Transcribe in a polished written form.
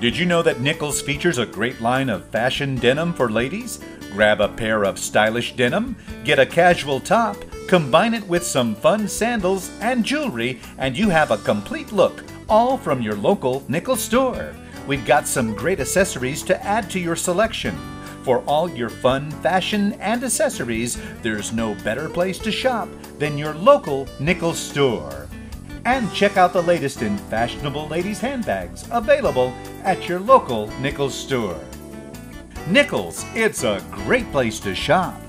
Did you know that Nichols features a great line of fashion denim for ladies? Grab a pair of stylish denim, get a casual top, combine it with some fun sandals and jewelry, and you have a complete look, all from your local Nichols store. We've got some great accessories to add to your selection. For all your fun, fashion, and accessories, there's no better place to shop than your local Nichols store. And check out the latest in fashionable ladies' handbags available at your local Nichols store. Nichols, it's a great place to shop.